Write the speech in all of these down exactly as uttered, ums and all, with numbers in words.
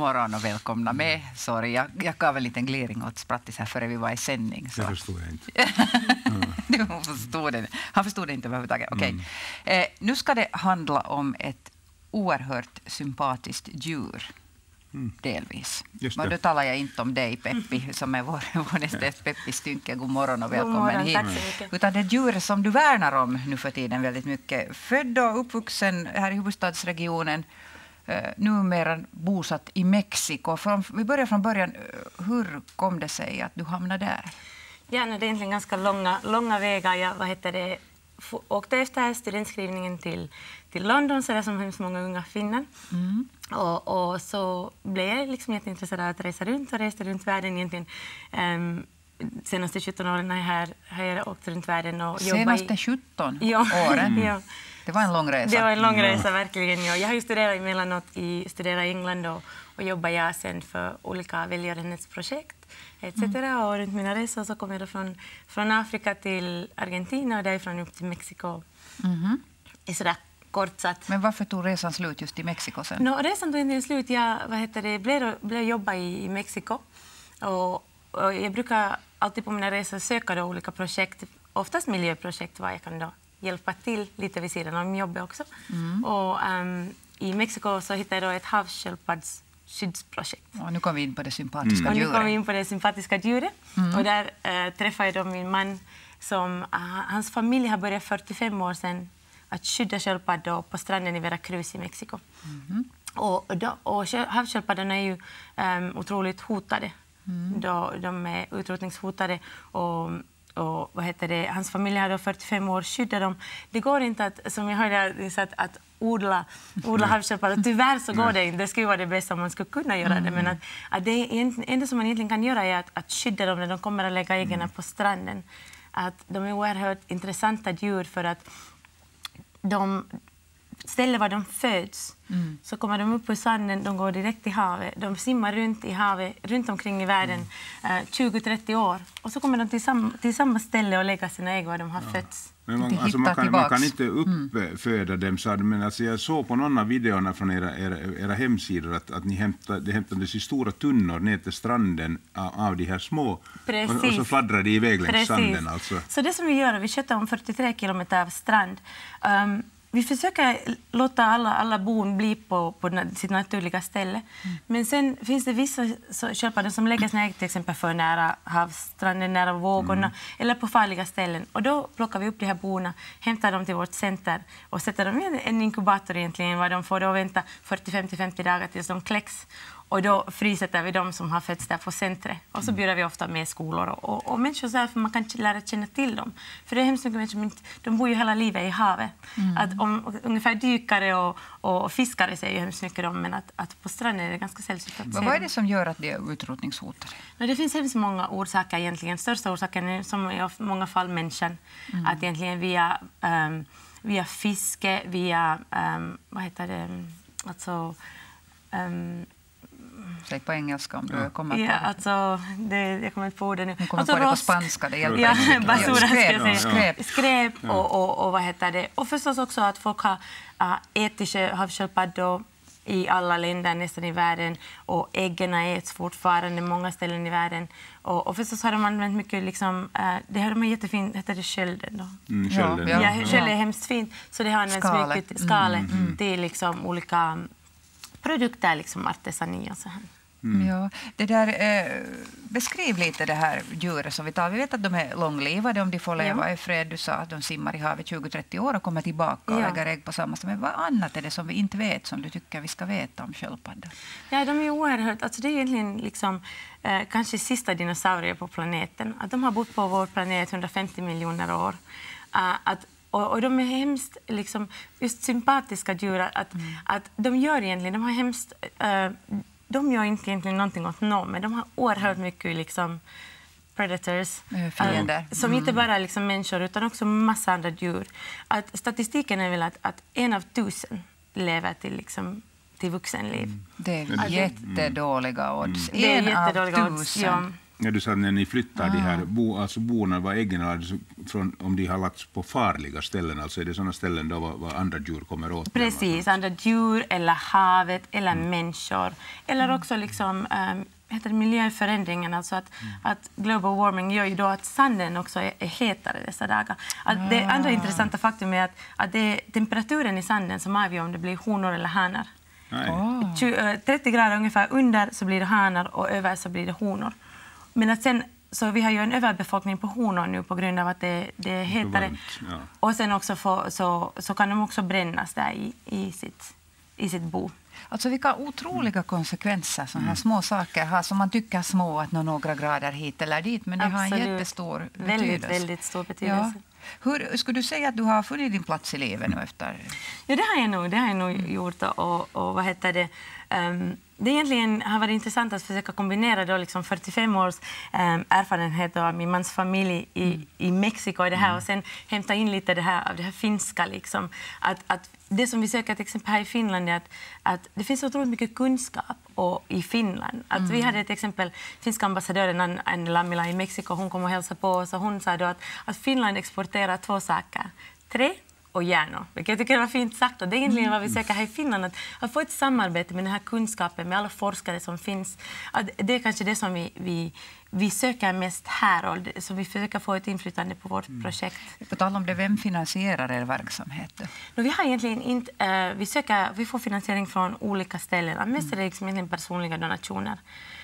morgon och välkomna med. Sorry, jag, jag gav en liten gliring åt Sprattis här före vi var i sändning. Så. Det förstod jag inte. Du förstod det. Han förstod det inte överhuvudtaget. Okej. Mm. Eh, nu ska det handla om ett oerhört sympatiskt djur. Mm. Delvis. Men då talar jag inte om dig, Peppi, som är vår, vår nästa Peppi Stynke. God morgon och välkommen God morgon, hit. tack så mycket. Utan det är djur som du värnar om nu för tiden väldigt mycket. Född och uppvuxen här i huvudstadsregionen. Uh, numera bosatt i Mexiko. Från, vi börjar från början. Hur kom det sig att du hamnade där? Ja, det är egentligen ganska långa, långa vägar. Jag vad heter det, åkte efter studentskrivningen till, till London, så där som hemskt många unga finnar. Mm. Och, och så blev jag liksom jätteintresserad av att resa runt och reste runt världen egentligen. Um, senaste sjutton åren har jag, här, har jag åkt runt världen och jobbat. Senaste sjutton ja. åren? ja. Det var en lång resa. Det var en lång resa, verkligen. Ja. Jag har ju studerat emellanåt i, studerat i England och, och jobbat i Asien för olika välgörenhetsprojekt et cetera. Mm. Och runt mina resor så kom jag då från, från Afrika till Argentina och därifrån upp till Mexiko. Mm. I sådär kort satt. Men varför tog resan slut just i Mexiko sen? No, resan tog inte slut. Jag vad heter det, blev, blev jobba i, i Mexiko. Och, och jag brukar alltid på mina resor söka då olika projekt. Oftast miljöprojekt var jag kan då hjälpa till lite vid sidan av jobbet också. Mm. Och um, i Mexiko så hittade jag då ett havssköldpaddsskyddsprojekt. Och nu kom vi in på det sympatiska mm. djuret. Och nu kom vi in på det sympatiska djuret. Mm. Och där uh, träffade jag då min man som, uh, hans familj har börjat fyrtiofem år sedan att skydda sköldpaddor på stranden i Veracruz i Mexiko. Mm. Och, och, då, och havssköldpaddorna är ju um, otroligt hotade. Mm. Då, de är utrotningshotade och Och vad heter det? Hans familj har då fyrtiofem år skyddat dem. Det går inte att, som jag hörde, att, att odla, odla havssköldpaddor. Tyvärr så går det inte. Det skulle vara det bästa om man skulle kunna göra det. Men att, att det enda som man egentligen kan göra är att, att skydda dem när de kommer att lägga äggen på stranden. Att de är oerhört intressanta djur för att de stället var de föds mm. så kommer de upp på sanden, de går direkt i havet. De simmar runt i havet, runt omkring i världen mm. eh, tjugo till trettio år. Och så kommer de till, sam, till samma ställe och lägga sina ägg var de har ja. fötts. Men man, alltså man, kan, man kan inte uppföda mm. dem, så, men alltså jag såg på någon av videorna från era, era, era hemsidor att, att ni hämtade, det hämtades i stora tunnor ner till stranden av, av de här små. Och, och så fladdrade de iväg längs sanden. Alltså. Så det som vi gör, vi köttar om fyrtiotre kilometer av strand. Um, Vi försöker låta alla, alla bon bli på, på sitt naturliga ställe. Mm. Men sen finns det vissa sköldpaddor som lägger sina ägg till exempel för nära havsstranden, nära vågorna mm. eller på farliga ställen. Och då plockar vi upp de här bona, hämtar dem till vårt center och sätter dem i en inkubator egentligen. Var de får då vänta fyrtiofem till femtio dagar tills de kläcks. Och då frisätter vi dem som har fötts där på centret. Och så bjuder vi ofta med skolor och, och, och människor så här, för man kan lära känna till dem. För det är hemskt mycket människor som inte, de bor ju hela livet i havet. Mm. Att om, ungefär dykare och, och fiskare säger ju hemskt mycket om, men att, att på stranden är det ganska sällsynt att se. Vad är det som gör att det är utrotningshotade? Men det finns hemskt många orsaker egentligen. Största orsaken är som i många fall människan. Mm. Att egentligen via, um, via fiske, via, um, vad heter det, alltså... Um, Säg på engelska om du kommer ja, på alltså, det. Jag kommer inte på det nu. Hon kommer alltså, på det på spanska, det hjälper ja, inte. Basura, skräp, ska jag säga. skräp, skräp ja. och, och, och vad heter det. Och förstås också att folk har uh, ätit havssköldpaddor i alla länder nästan i världen. Och äggen äts fortfarande många ställen i världen. Och, och förstås har de använt mycket, liksom, uh, det har de jättefint, heter det skölden då? Mm, skölden. Ja, ja, skölden är hemskt fint. Så det har använts Skale. mycket skale Mm, mm. till liksom olika produkter, liksom artesani och så här. Mm. Ja, det där, eh, beskriv lite det här djuret som vi tar. Vi vet att de är långlivade om de får leva ja. i fred. Du sa att de simmar i havet tjugo till trettio år och kommer tillbaka och ja. lägger ägg på samma ställe. Men vad annat är det som vi inte vet som du tycker vi ska veta om sköldpaddor? Ja, de är oerhört, alltså det är egentligen liksom, eh, kanske sista dinosaurier på planeten. Att de har bott på vår planet hundrafemtio miljoner år. Uh, att Och, och de är hemskt liksom, just sympatiska djur. Att, mm. att de gör egentligen, de har hemskt... Uh, de gör inte egentligen någonting åt någon, men de har oerhört mycket liksom, predators. Fiender. Uh, som mm. inte bara liksom, människor utan också massa andra djur. Att statistiken är väl att, att en av tusen lever till, liksom, till vuxenliv. Mm. Det är jättedåliga odds. Mm. Det är en jättedåliga av odds, tusen. ja. Ja, du sa när ni flyttar Ah. de här bo, alltså borna, var äggen alltså från, om de har lagts på farliga ställen, alltså är det sådana ställen då var, var andra djur kommer åt dem? Precis, andra djur eller havet eller människor. Eller också liksom, um, heter det miljöförändringen, alltså att, Mm. att global warming gör ju då att sanden också är, är hetare dessa dagar. Att det andra intressanta faktum är att, att det är temperaturen i sanden som avgör om det blir honor eller hanar. Nej. Oh. tjugo, trettio grader ungefär under så blir det hanar och över så blir det honor. Men att sen, så vi har ju en överbefolkning på honor nu på grund av att det, det är hetare. varmt, ja. Och sen också få, så, så kan de också brännas där i, i, sitt, i sitt bo. Alltså vilka otroliga konsekvenser sådana här små saker har som man tycker små, att nå några grader hit eller dit, men det har en Absolut. jättestor betydelse. Väldigt, väldigt stor betydelse. Ja. Hur skulle du säga att du har funnit din plats i livet nu efter? Ja, det har jag nog, det har jag nog gjort. Och, och vad heter det? Um, det egentligen har varit intressant att försöka kombinera då liksom fyrtiofem års um, erfarenhet av min mans familj i, mm. i Mexiko i det här mm. och sen hämta in lite det här, av det här finska. Liksom. Att, att det som vi söker till exempel här i Finland är att, att det finns otroligt mycket kunskap och, i Finland. Att mm. Vi hade ett exempel, finska ambassadören Anne Lammila i Mexiko, hon kom och hälsade på oss och hon sa då att, att Finland exporterar två saker, trä och hjärnor, vilket jag tycker var fint sagt. Och det är egentligen vad vi söker här i Finland, att, att få ett samarbete med den här kunskapen, med alla forskare som finns. Att det är kanske det som vi, vi, vi söker mest här och det, så vi försöker få ett inflytande på vårt mm. projekt. På tal om det, vem finansierar er verksamhet? No, vi har egentligen inte, uh, vi, söker, vi får finansiering från olika ställen, mm. mest är det liksom egentligen personliga donationer.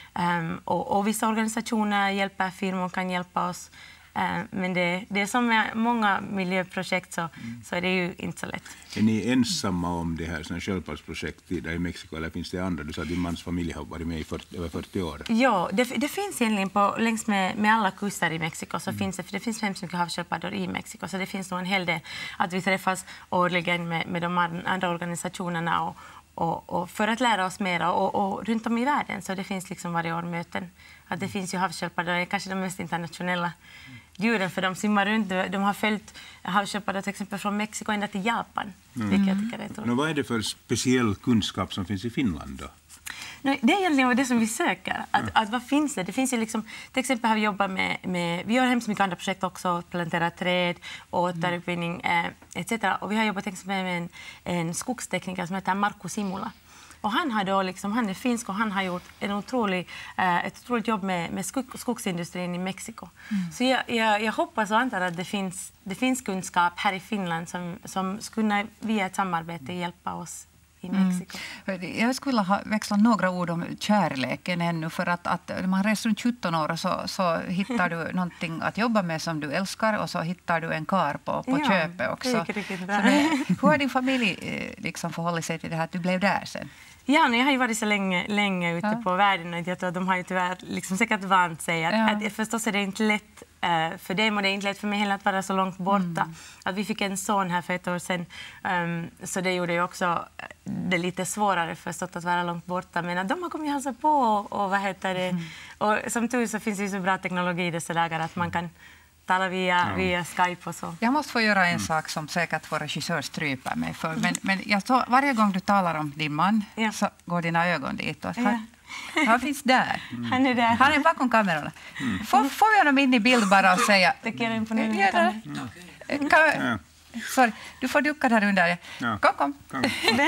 Um, och, och vissa organisationer hjälper, firmor kan hjälpa oss. Men det, det är som med många miljöprojekt så, mm. så är det ju inte så lätt. Är ni ensamma om det här sådana självhjälpsprojekt där i Mexiko eller finns det andra? Du sa att din mans familj har varit med i fyrtio, över fyrtio år. Ja, det, det finns egentligen på, längs med, med alla kuster i Mexiko så mm. finns det, för det finns hemskt mycket havssköldpaddor i Mexiko så det finns nog en hel del att vi träffas årligen med, med de andra organisationerna och, och, och för att lära oss mer och, och runt om i världen så det finns liksom varje år möten. Att det finns ju havssköldpaddor, kanske de mest internationella djuren för de simmar runt. De har följt havssköldpaddor till exempel från Mexiko ända till Japan. Mm. Vilket jag tycker är troligt. Men vad är det för speciell kunskap som finns i Finland då? No, det är egentligen det som vi söker. Att, ja. att vad finns det? Det finns ju liksom, till exempel har vi jobbat med, med vi gör hemskt mycket andra projekt också, plantera träd, återutvinning eh, et cetera. Och vi har jobbat till exempel med en, en skogstekniker som heter Marko Simula. Och han, har då liksom, han är finsk och han har gjort en otrolig, eh, ett otroligt jobb med, med skog, skogsindustrin i Mexiko. Mm. Så jag, jag, jag hoppas och antar att det finns, det finns kunskap här i Finland som, som skulle via ett samarbete hjälpa oss i Mexiko. Mm. Jag skulle ha växlat några ord om kärleken ännu för att, att när man reser runt sjutton år så, så hittar du någonting att jobba med som du älskar och så hittar du en kar på, på ja, köpet också. Det det, hur har din familj liksom förhållit sig till det här att du blev där sen? Ja, jag har ju varit så länge, länge ute ja. på världen och jag tror att de har ju tyvärr liksom säkert vant sig. Att, ja. att, förstås är det inte lätt uh, för dem och det är inte lätt för mig heller att vara så långt borta. Mm. Att vi fick en son här för ett år sedan um, så det gjorde ju också det lite svårare förstås att vara långt borta. Men att de har kommit hälsa på och, och vad heter det? Mm. Och som tur så finns det ju så bra teknologi i dessa dagar att man kan tala via, ja. via Skype och så. Jag måste få göra en mm. sak som säkert vår regissör stryper mig för. Men, men jag så, varje gång du talar om din man ja. så går dina ögon dit. Och han, ja. han finns där. Mm. Han är där. Han är bakom kamerorna. Mm. Får, får vi honom in i bild bara och säga... Det kan jag imponera. Mm. Kan, ja. Sorry, du får ducka där under. Ja. Kom, kom. kom.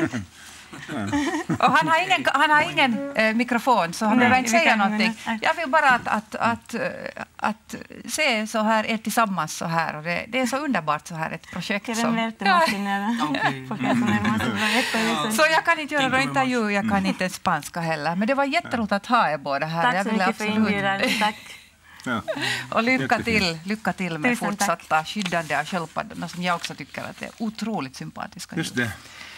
Ja. Och han har ingen, han har ingen eh, mikrofon så han behöver inte säga någonting. Jag vill bara att, att, att, att se så här er tillsammans så här och det, det är så underbart så här ett projekt som... Ja. Så jag kan inte göra någon intervju, jag kan inte spanska heller. Men det var jätteroligt att ha er båda här. Tack jag så mycket för inbjudan. Tack. Ja. Och lycka till, lycka till med Tusen fortsatta tack. skyddande av sköldpaddorna som jag också tycker att det är otroligt sympatiska. Just det.